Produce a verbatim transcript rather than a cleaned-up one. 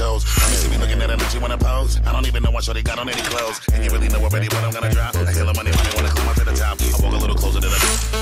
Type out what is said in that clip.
toes. You see me looking at her like she wanna pose. I don't even know what shorty got on any clothes. And you really know already what I'm gonna drop. I tell her money, money, wanna climb up to the top. I walk a little closer to the